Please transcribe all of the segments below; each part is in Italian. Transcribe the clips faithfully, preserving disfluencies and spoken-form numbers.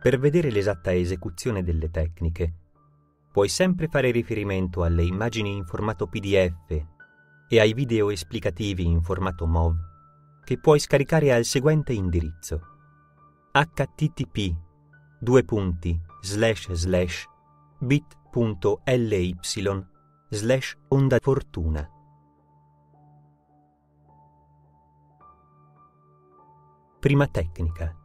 Per vedere l'esatta esecuzione delle tecniche, puoi sempre fare riferimento alle immagini in formato P D F e ai video esplicativi in formato M O V che puoi scaricare al seguente indirizzo: h t t p due punti slash slash bit.ly slash onda fortuna. Prima tecnica.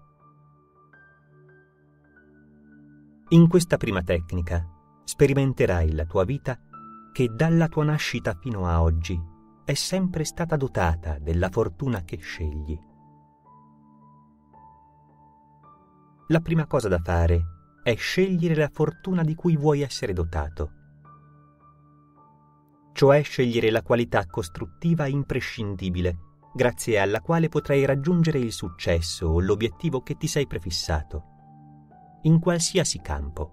In questa prima tecnica sperimenterai la tua vita che dalla tua nascita fino a oggi è sempre stata dotata della fortuna che scegli. La prima cosa da fare è scegliere la fortuna di cui vuoi essere dotato, cioè scegliere la qualità costruttiva imprescindibile grazie alla quale potrai raggiungere il successo o l'obiettivo che ti sei prefissato, in qualsiasi campo.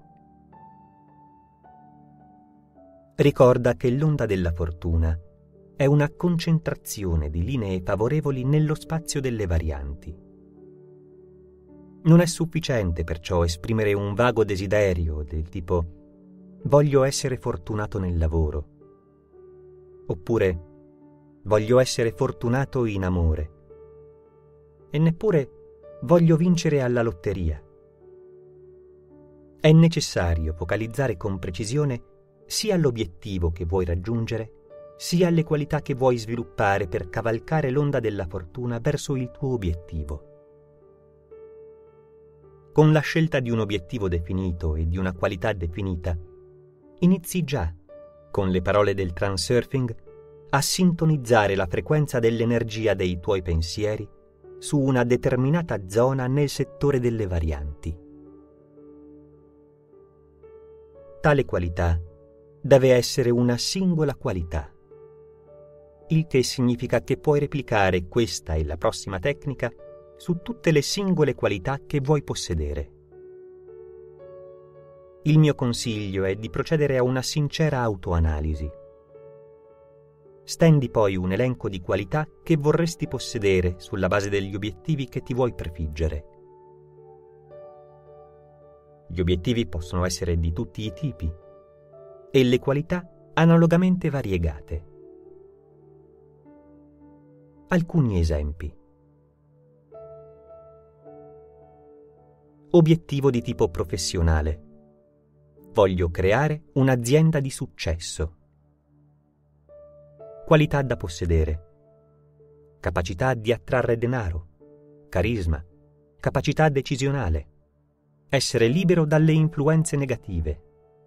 Ricorda che l'onda della fortuna è una concentrazione di linee favorevoli nello spazio delle varianti. Non è sufficiente perciò esprimere un vago desiderio del tipo «voglio essere fortunato nel lavoro» oppure «voglio essere fortunato in amore» e neppure «voglio vincere alla lotteria». È necessario focalizzare con precisione sia l'obiettivo che vuoi raggiungere, sia le qualità che vuoi sviluppare per cavalcare l'onda della fortuna verso il tuo obiettivo. Con la scelta di un obiettivo definito e di una qualità definita, inizi già, con le parole del transurfing, a sintonizzare la frequenza dell'energia dei tuoi pensieri su una determinata zona nel settore delle varianti. Tale qualità deve essere una singola qualità, il che significa che puoi replicare questa e la prossima tecnica su tutte le singole qualità che vuoi possedere. Il mio consiglio è di procedere a una sincera autoanalisi. Stendi poi un elenco di qualità che vorresti possedere sulla base degli obiettivi che ti vuoi prefiggere. Gli obiettivi possono essere di tutti i tipi e le qualità analogamente variegate. Alcuni esempi. Obiettivo di tipo professionale. Voglio creare un'azienda di successo. Qualità da possedere. Capacità di attrarre denaro, carisma, capacità decisionale, essere libero dalle influenze negative.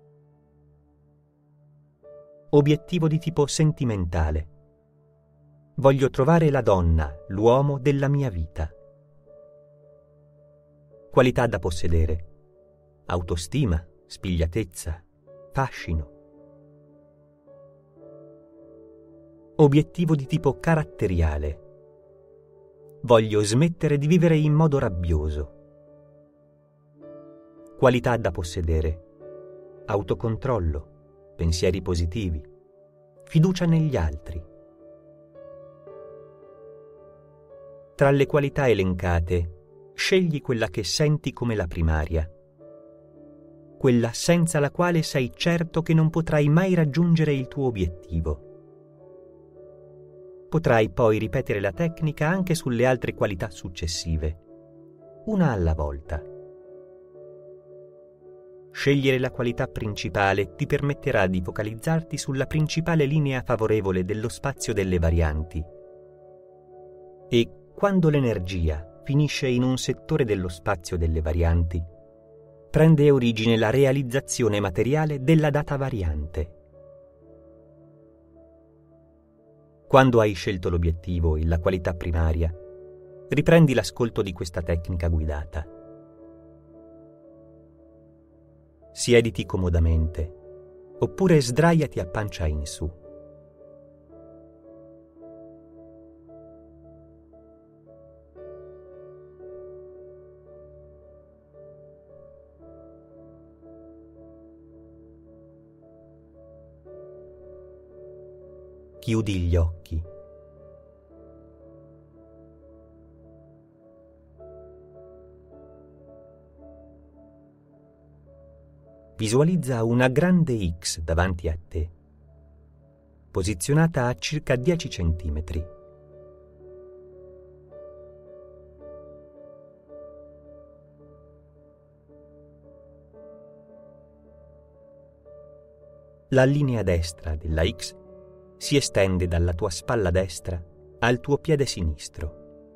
Obiettivo di tipo sentimentale. Voglio trovare la donna, l'uomo della mia vita. Qualità da possedere. Autostima, spigliatezza, fascino. Obiettivo di tipo caratteriale. Voglio smettere di vivere in modo rabbioso. Qualità da possedere. Autocontrollo, pensieri positivi, fiducia negli altri. Tra le qualità elencate, scegli quella che senti come la primaria, quella senza la quale sei certo che non potrai mai raggiungere il tuo obiettivo. Potrai poi ripetere la tecnica anche sulle altre qualità successive, una alla volta. Scegliere la qualità principale ti permetterà di focalizzarti sulla principale linea favorevole dello spazio delle varianti. E quando l'energia finisce in un settore dello spazio delle varianti, prende origine la realizzazione materiale della data variante. Quando hai scelto l'obiettivo e la qualità primaria, riprendi l'ascolto di questa tecnica guidata. Siediti comodamente, oppure sdraiati a pancia in su. Chiudi gli occhi. visualizza una grande X davanti a te, posizionata a circa dieci centimetri. La linea destra della X si estende dalla tua spalla destra al tuo piede sinistro.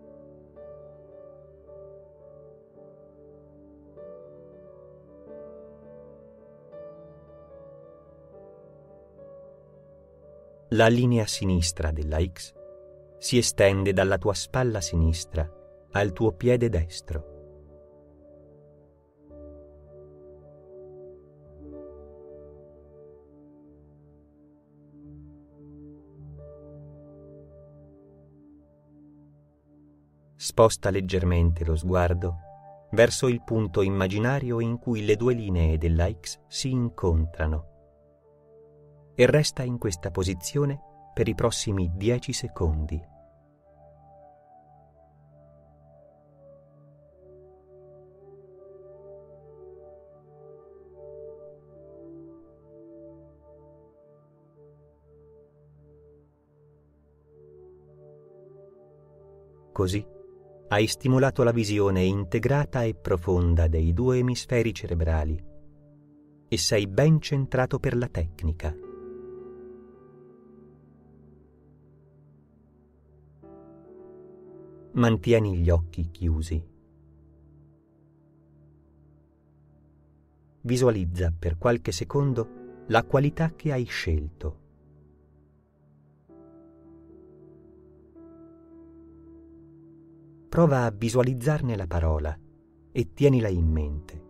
La linea sinistra della X si estende dalla tua spalla sinistra al tuo piede destro. Sposta leggermente lo sguardo verso il punto immaginario in cui le due linee della X si incontrano e resta in questa posizione per i prossimi dieci secondi. Così hai stimolato la visione integrata e profonda dei due emisferi cerebrali e sei ben centrato per la tecnica. Mantieni gli occhi chiusi. Visualizza per qualche secondo la qualità che hai scelto. Prova a visualizzarne la parola e tienila in mente.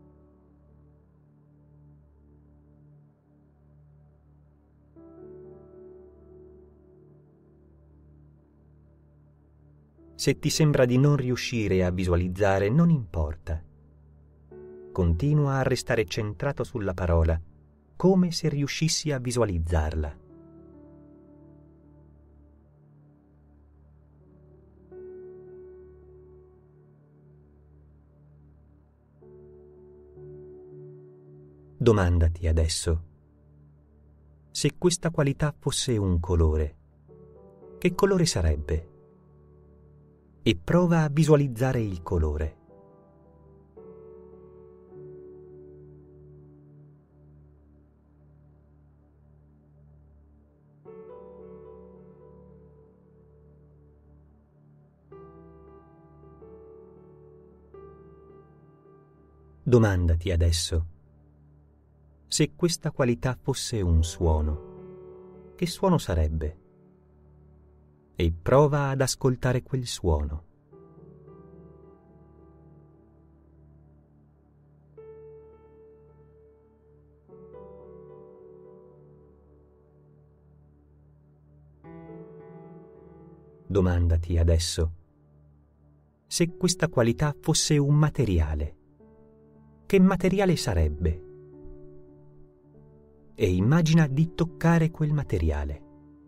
Se ti sembra di non riuscire a visualizzare, non importa. Continua a restare centrato sulla parola, come se riuscissi a visualizzarla. Domandati adesso: se questa qualità fosse un colore, che colore sarebbe? E prova a visualizzare il colore. Domandati adesso: se questa qualità fosse un suono, che suono sarebbe? E prova ad ascoltare quel suono. Domandati adesso: se questa qualità fosse un materiale, che materiale sarebbe? E immagina di toccare quel materiale.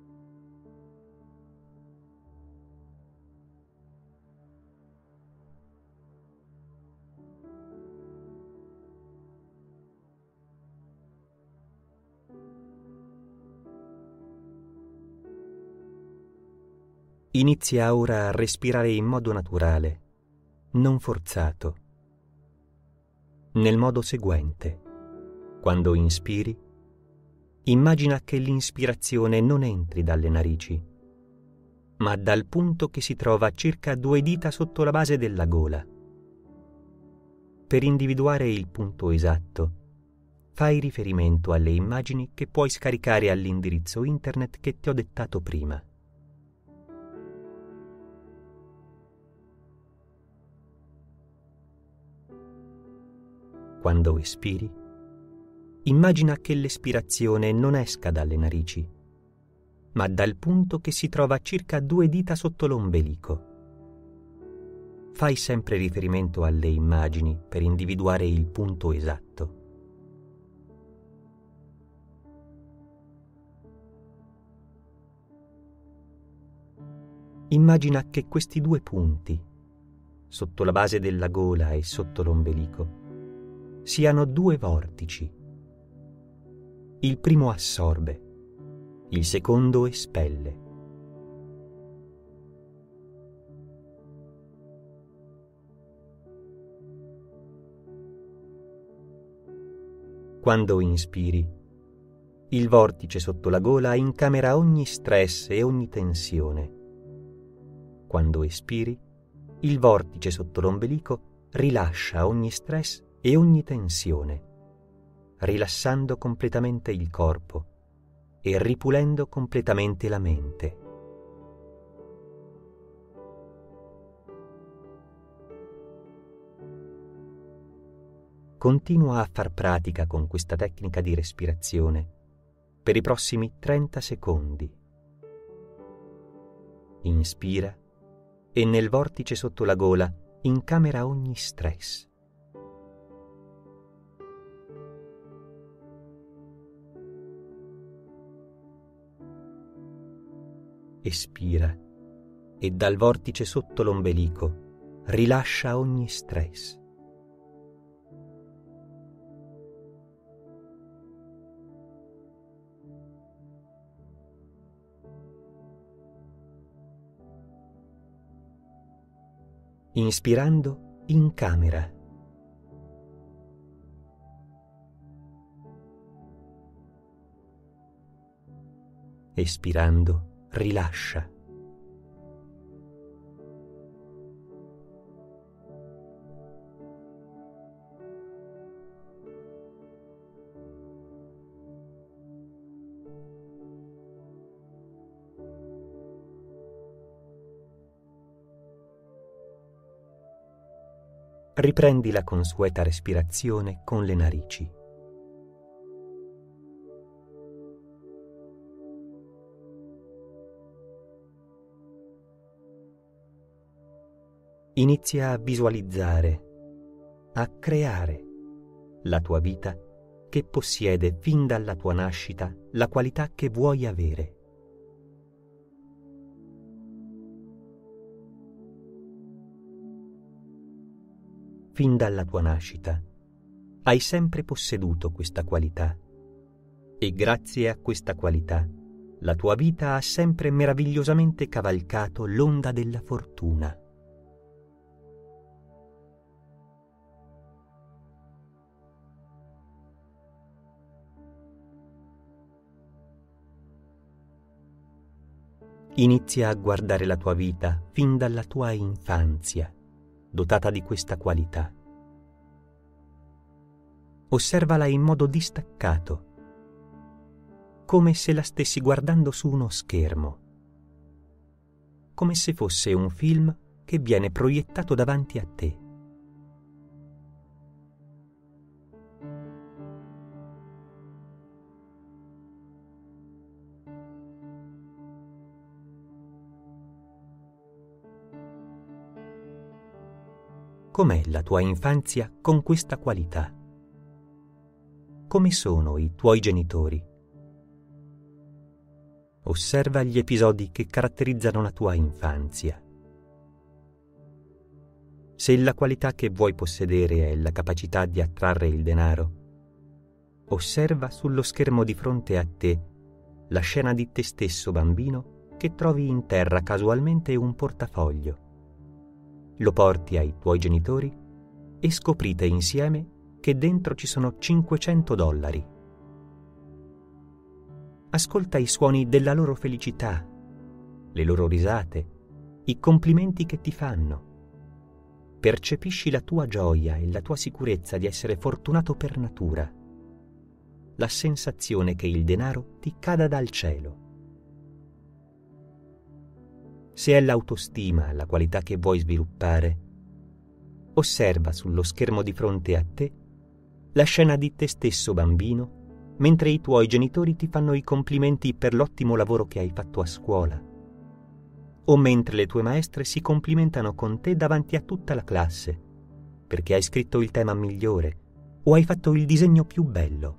Inizia ora a respirare in modo naturale, non forzato. Nel modo seguente: quando inspiri, immagina che l'inspirazione non entri dalle narici, ma dal punto che si trova a circa due dita sotto la base della gola. Per individuare il punto esatto, fai riferimento alle immagini che puoi scaricare all'indirizzo internet che ti ho dettato prima. Quando espiri, immagina che l'espirazione non esca dalle narici, ma dal punto che si trova a circa due dita sotto l'ombelico. Fai sempre riferimento alle immagini per individuare il punto esatto. Immagina che questi due punti, sotto la base della gola e sotto l'ombelico, siano due vortici. Il primo assorbe, il secondo espelle. Quando inspiri, il vortice sotto la gola incamera ogni stress e ogni tensione. Quando espiri, il vortice sotto l'ombelico rilascia ogni stress e ogni tensione, rilassando completamente il corpo e ripulendo completamente la mente. Continua a far pratica con questa tecnica di respirazione per i prossimi trenta secondi. Inspira e nel vortice sotto la gola incamera ogni stress. Espira e dal vortice sotto l'ombelico rilascia ogni stress. Inspirando, incamera. Espirando, rilascia. Riprendi la consueta respirazione con le narici. Inizia a visualizzare, a creare la tua vita che possiede fin dalla tua nascita la qualità che vuoi avere. Fin dalla tua nascita hai sempre posseduto questa qualità e grazie a questa qualità la tua vita ha sempre meravigliosamente cavalcato l'onda della fortuna. Inizia a guardare la tua vita fin dalla tua infanzia, dotata di questa qualità. Osservala in modo distaccato, come se la stessi guardando su uno schermo, come se fosse un film che viene proiettato davanti a te. Com'è la tua infanzia con questa qualità? Come sono i tuoi genitori? Osserva gli episodi che caratterizzano la tua infanzia. Se la qualità che vuoi possedere è la capacità di attrarre il denaro, osserva sullo schermo di fronte a te la scena di te stesso bambino che trovi in terra casualmente un portafoglio. Lo porti ai tuoi genitori e scoprite insieme che dentro ci sono cinquecento dollari. Ascolta i suoni della loro felicità, le loro risate, i complimenti che ti fanno. Percepisci la tua gioia e la tua sicurezza di essere fortunato per natura, la sensazione che il denaro ti cada dal cielo. Se è l'autostima la qualità che vuoi sviluppare, osserva sullo schermo di fronte a te la scena di te stesso bambino mentre i tuoi genitori ti fanno i complimenti per l'ottimo lavoro che hai fatto a scuola, o mentre le tue maestre si complimentano con te davanti a tutta la classe perché hai scritto il tema migliore o hai fatto il disegno più bello.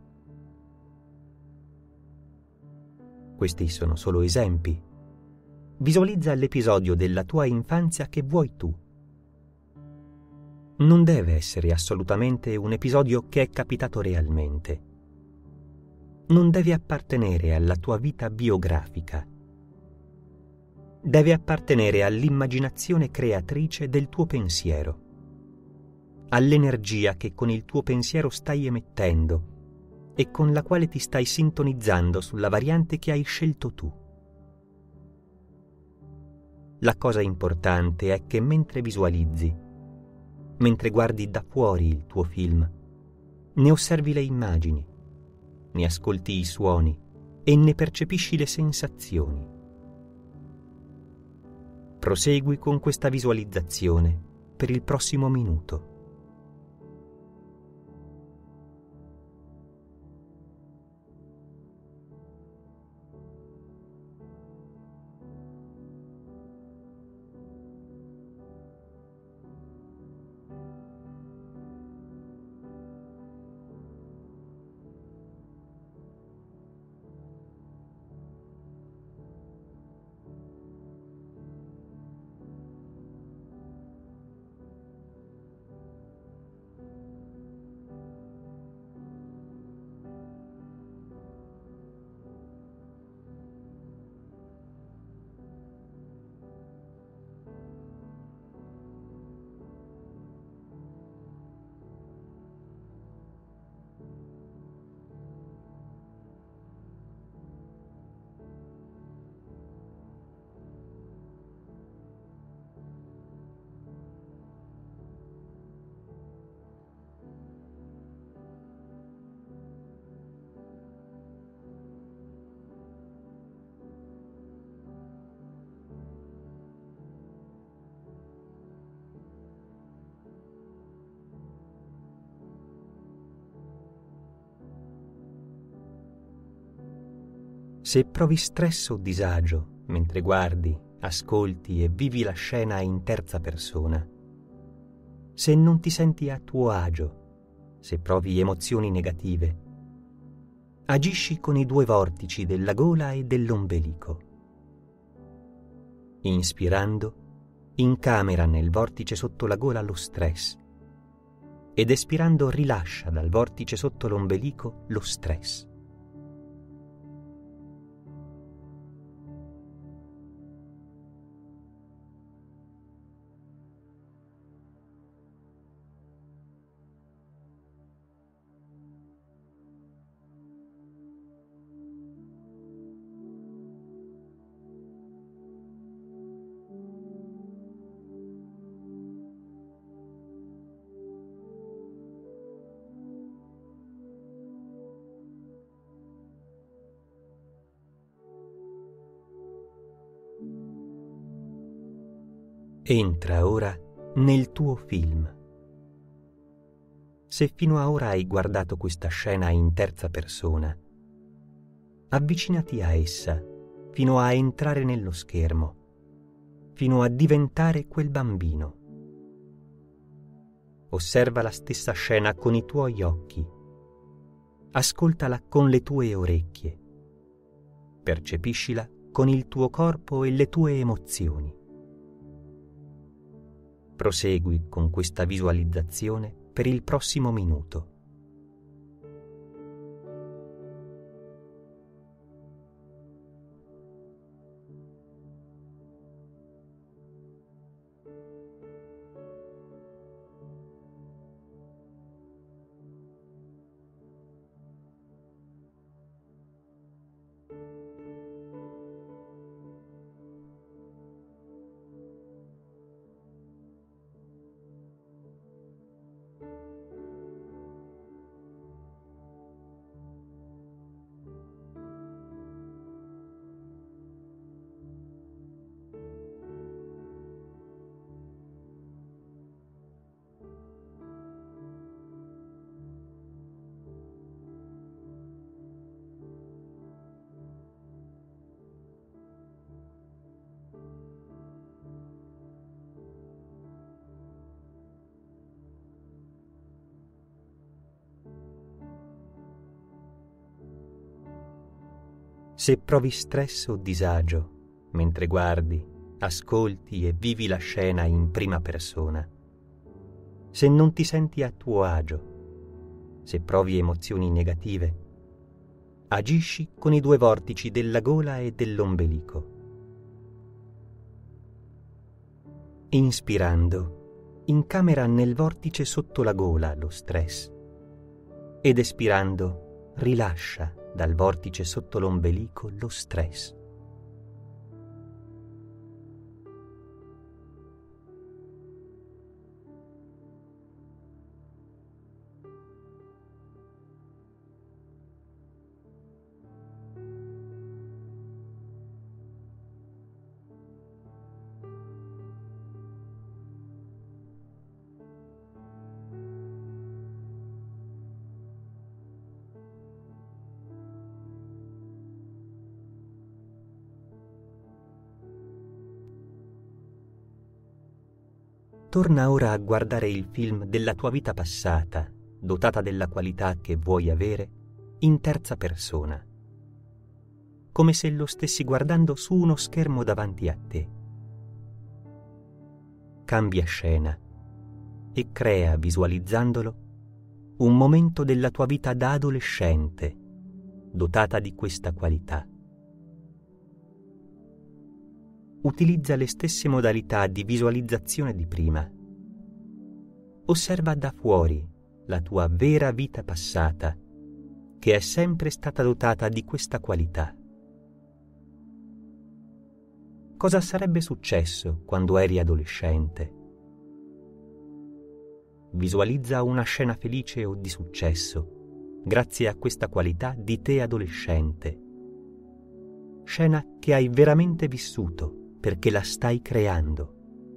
Questi sono solo esempi. Visualizza l'episodio della tua infanzia che vuoi tu. non deve essere assolutamente un episodio che è capitato realmente. Non deve appartenere alla tua vita biografica. Deve appartenere all'immaginazione creatrice del tuo pensiero, all'energia che con il tuo pensiero stai emettendo e con la quale ti stai sintonizzando sulla variante che hai scelto tu. La cosa importante è che mentre visualizzi, mentre guardi da fuori il tuo film, ne osservi le immagini, ne ascolti i suoni e ne percepisci le sensazioni. Prosegui con questa visualizzazione per il prossimo minuto. Se provi stress o disagio mentre guardi, ascolti e vivi la scena in terza persona, se non ti senti a tuo agio, se provi emozioni negative, agisci con i due vortici della gola e dell'ombelico. Inspirando, incamera nel vortice sotto la gola lo stress ed espirando rilascia dal vortice sotto l'ombelico lo stress. Entra ora nel tuo film. Se fino a ora hai guardato questa scena in terza persona, avvicinati a essa fino a entrare nello schermo, fino a diventare quel bambino. Osserva la stessa scena con i tuoi occhi, ascoltala con le tue orecchie, percepiscila con il tuo corpo e le tue emozioni. Prosegui con questa visualizzazione per il prossimo minuto. Se provi stress o disagio mentre guardi, ascolti e vivi la scena in prima persona, Se non ti senti a tuo agio, se provi emozioni negative, agisci con i due vortici della gola e dell'ombelico. Inspirando, incamera nel vortice sotto la gola lo stress ed espirando, rilascia dal vortice sotto l'ombelico lo stress. Torna ora a guardare il film della tua vita passata, dotata della qualità che vuoi avere, in terza persona, come se lo stessi guardando su uno schermo davanti a te. Cambia scena e crea, visualizzandolo, un momento della tua vita da adolescente, dotata di questa qualità. Utilizza le stesse modalità di visualizzazione di prima. Osserva da fuori la tua vera vita passata, che è sempre stata dotata di questa qualità. Cosa sarebbe successo quando eri adolescente? Visualizza una scena felice o di successo, grazie a questa qualità di te adolescente. Scena che hai veramente vissuto, perché la stai creando.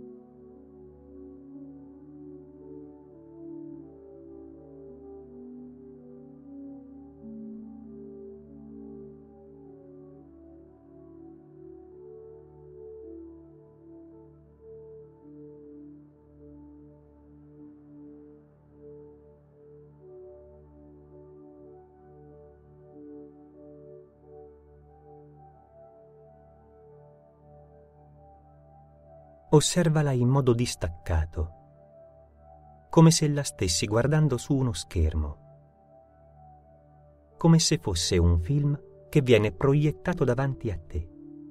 Osservala in modo distaccato, come se la stessi guardando su uno schermo, come se fosse un film che viene proiettato davanti a te.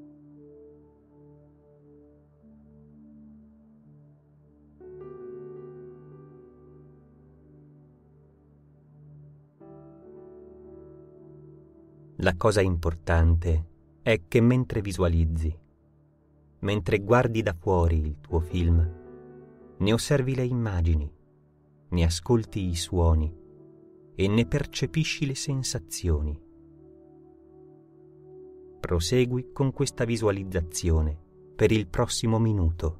La cosa importante è che mentre visualizzi, mentre guardi da fuori il tuo film, ne osservi le immagini, ne ascolti i suoni e ne percepisci le sensazioni. Prosegui con questa visualizzazione per il prossimo minuto.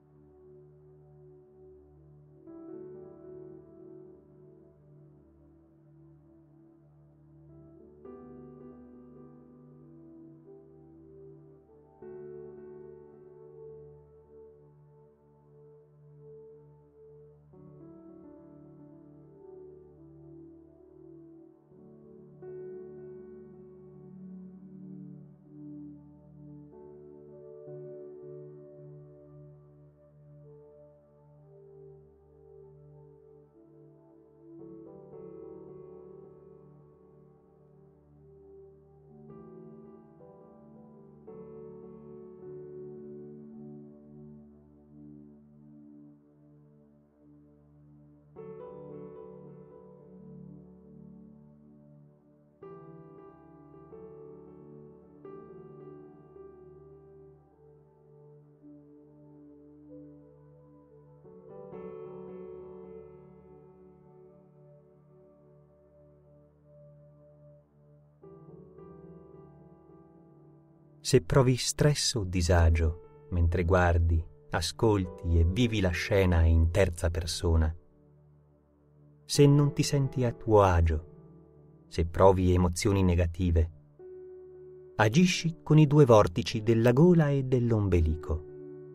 Se provi stress o disagio mentre guardi, ascolti e vivi la scena in terza persona, se non ti senti a tuo agio, se provi emozioni negative, agisci con i due vortici della gola e dell'ombelico.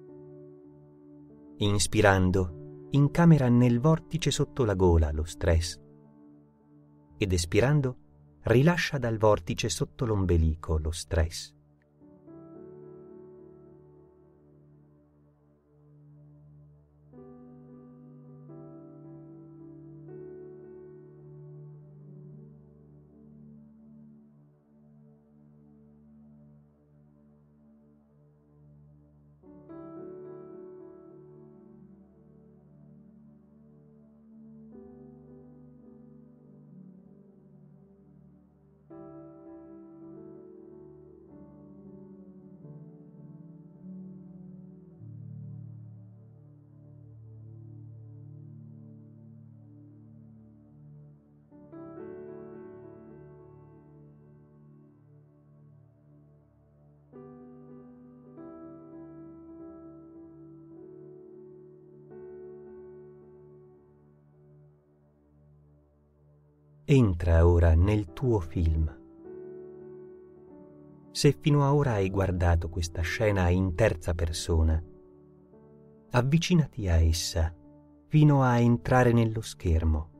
Inspirando, incamera nel vortice sotto la gola lo stress ed espirando, rilascia dal vortice sotto l'ombelico lo stress. Entra ora nel tuo film. Se fino a ora hai guardato questa scena in terza persona, avvicinati a essa fino a entrare nello schermo.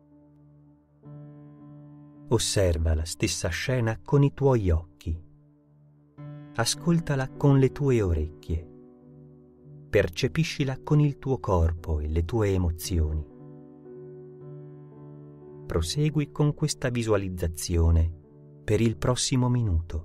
Osserva la stessa scena con i tuoi occhi. Ascoltala con le tue orecchie. Percepiscila con il tuo corpo e le tue emozioni. Prosegui con questa visualizzazione per il prossimo minuto.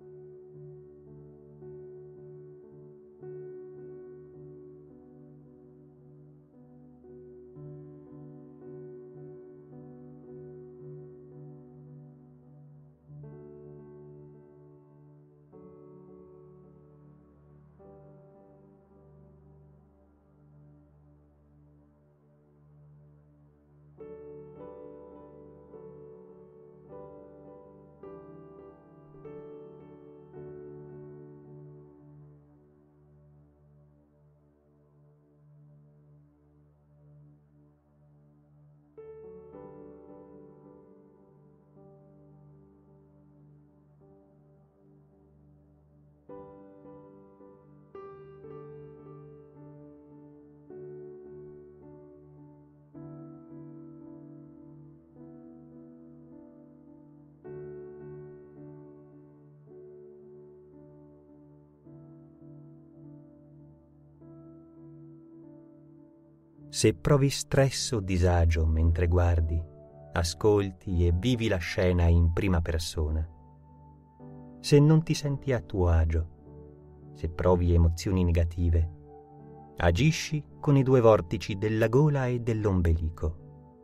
Se provi stress o disagio mentre guardi, ascolti e vivi la scena in prima persona, se non ti senti a tuo agio, se provi emozioni negative, agisci con i due vortici della gola e dell'ombelico.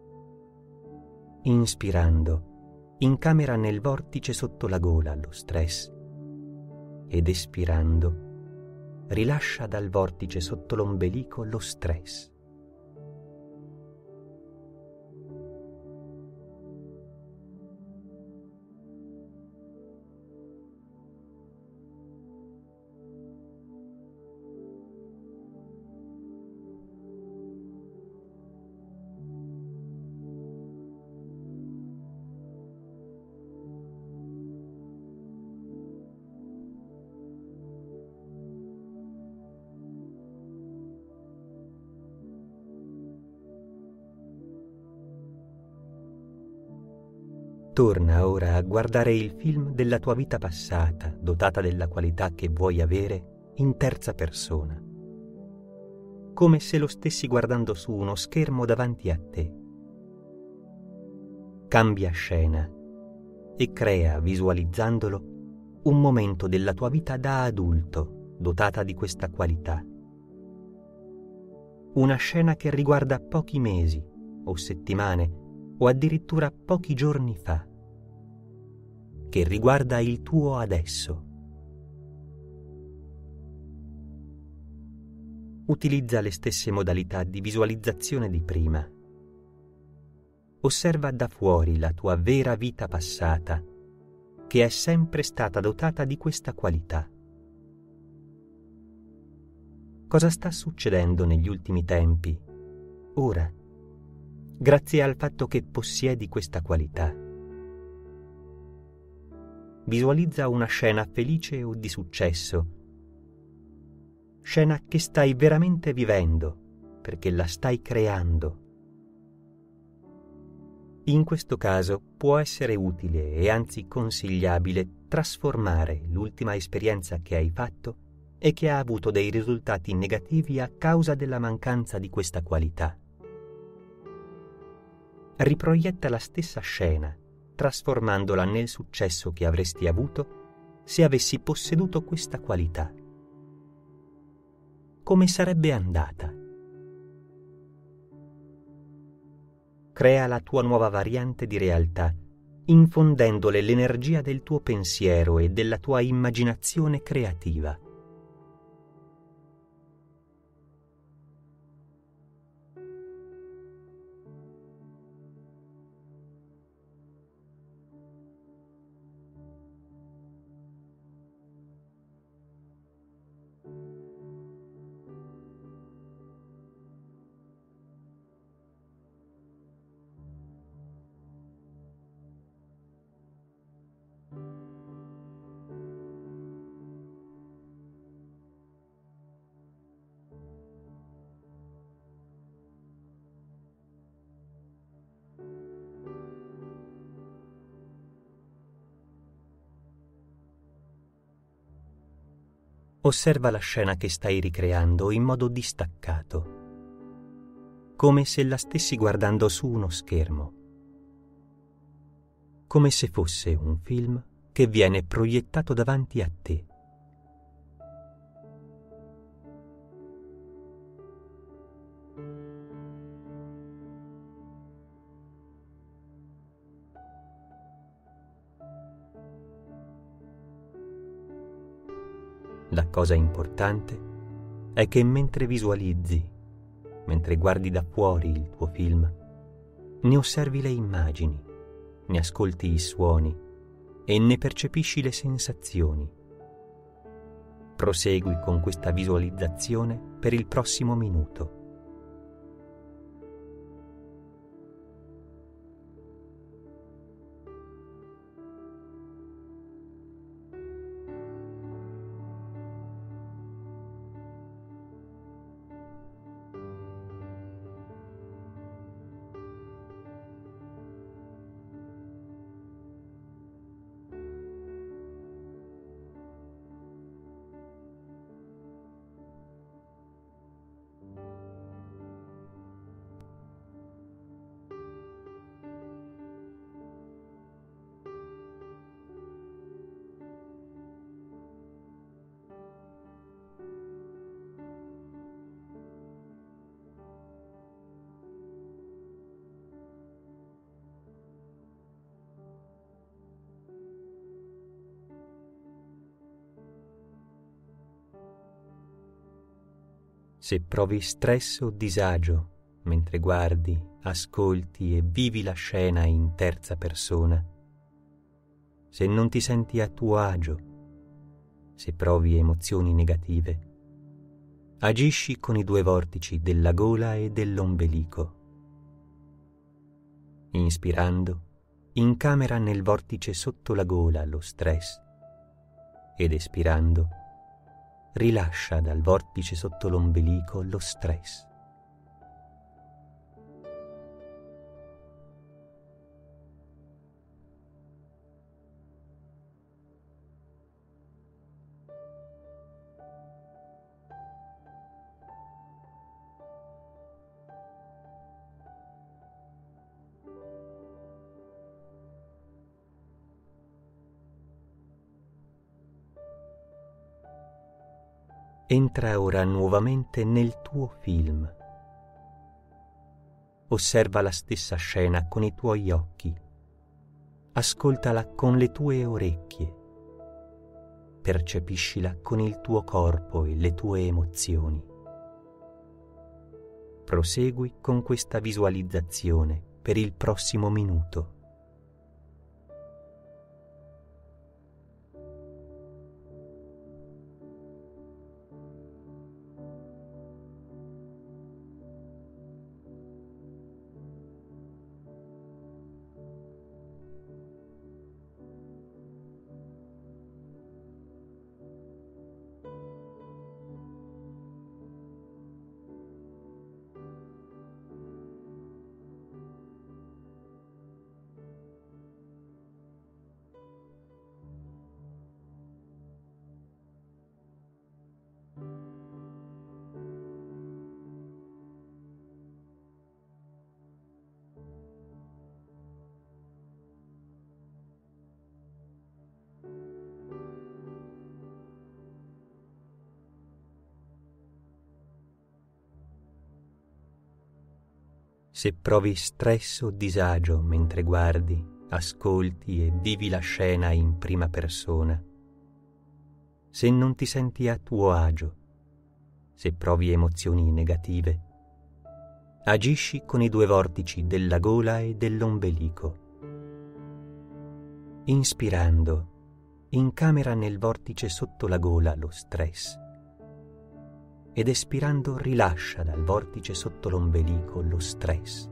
Inspirando, incamera nel vortice sotto la gola lo stress ed espirando, rilascia dal vortice sotto l'ombelico lo stress. Torna ora a guardare il film della tua vita passata, dotata della qualità che vuoi avere, in terza persona, come se lo stessi guardando su uno schermo davanti a te. Cambia scena e crea, visualizzandolo, un momento della tua vita da adulto, dotata di questa qualità. Una scena che riguarda pochi mesi o settimane o addirittura pochi giorni fa, che riguarda il tuo adesso. Utilizza le stesse modalità di visualizzazione di prima. Osserva da fuori la tua vera vita passata, che è sempre stata dotata di questa qualità. Cosa sta succedendo negli ultimi tempi, ora, grazie al fatto che possiedi questa qualità? Visualizza una scena felice o di successo, scena che stai veramente vivendo, perché la stai creando. In questo caso può essere utile e anzi consigliabile trasformare l'ultima esperienza che hai fatto e che ha avuto dei risultati negativi a causa della mancanza di questa qualità. Riproietta la stessa scena, trasformandola nel successo che avresti avuto se avessi posseduto questa qualità. Come sarebbe andata? Crea la tua nuova variante di realtà, infondendole l'energia del tuo pensiero e della tua immaginazione creativa. Osserva la scena che stai ricreando in modo distaccato, come se la stessi guardando su uno schermo, come se fosse un film che viene proiettato davanti a te. La cosa importante è che mentre visualizzi, mentre guardi da fuori il tuo film, ne osservi le immagini, ne ascolti i suoni e ne percepisci le sensazioni. Prosegui con questa visualizzazione per il prossimo minuto. Se provi stress o disagio mentre guardi, ascolti e vivi la scena in terza persona, se non ti senti a tuo agio, se provi emozioni negative, agisci con i due vortici della gola e dell'ombelico. Inspirando, incamera nel vortice sotto la gola lo stress ed espirando, rilascia dal vortice sotto l'ombelico lo stress. Entra ora nuovamente nel tuo film. Osserva la stessa scena con i tuoi occhi. Ascoltala con le tue orecchie. Percepiscila con il tuo corpo e le tue emozioni. Prosegui con questa visualizzazione per il prossimo minuto. Se provi stress o disagio mentre guardi, ascolti e vivi la scena in prima persona, se non ti senti a tuo agio, se provi emozioni negative, agisci con i due vortici della gola e dell'ombelico. Inspirando, incamera nel vortice sotto la gola lo stress ed espirando rilascia dal vortice sotto l'ombelico lo stress.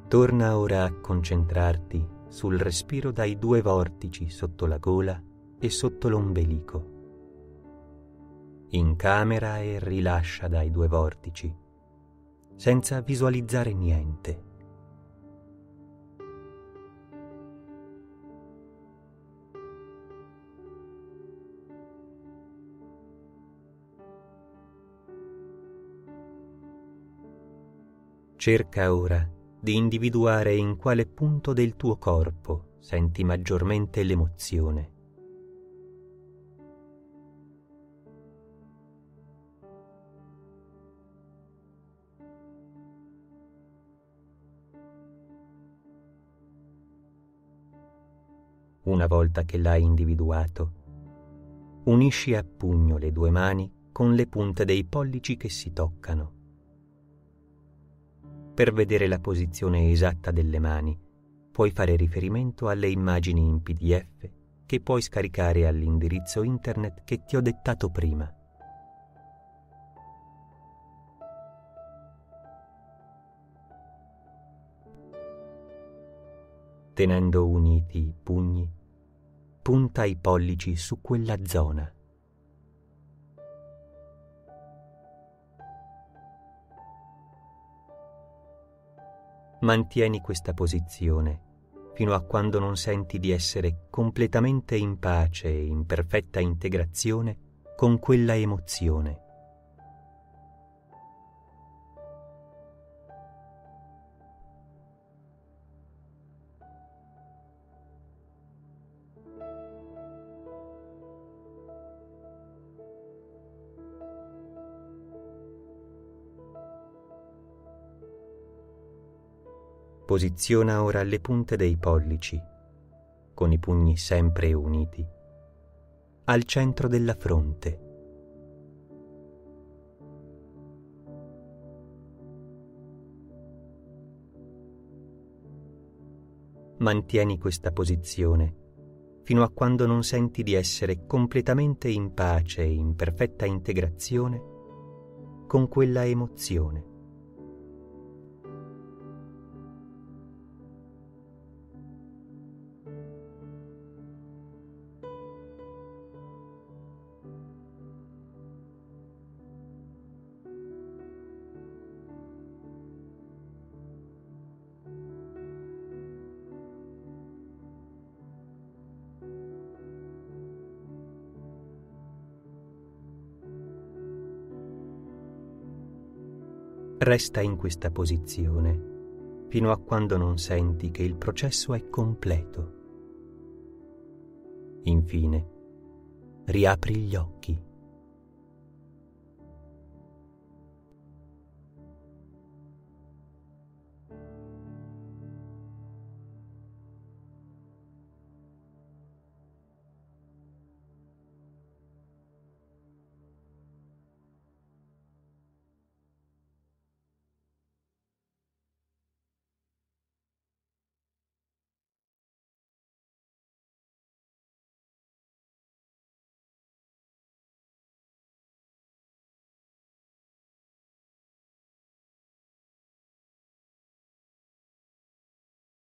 Torna ora a concentrarti sul respiro dai due vortici sotto la gola e sotto l'ombelico. Incamera e rilascia dai due vortici, senza visualizzare niente. Cerca ora di individuare in quale punto del tuo corpo senti maggiormente l'emozione. Una volta che l'hai individuato, unisci a pugno le due mani con le punte dei pollici che si toccano. Per vedere la posizione esatta delle mani, puoi fare riferimento alle immagini in P D F che puoi scaricare all'indirizzo internet che ti ho dettato prima. Tenendo uniti i pugni, punta i pollici su quella zona. Mantieni questa posizione fino a quando non senti di essere completamente in pace e in perfetta integrazione con quella emozione. Posiziona ora le punte dei pollici, con i pugni sempre uniti, al centro della fronte. Mantieni questa posizione fino a quando non senti di essere completamente in pace e in perfetta integrazione con quella emozione. Resta in questa posizione fino a quando non senti che il processo è completo. Infine, riapri gli occhi.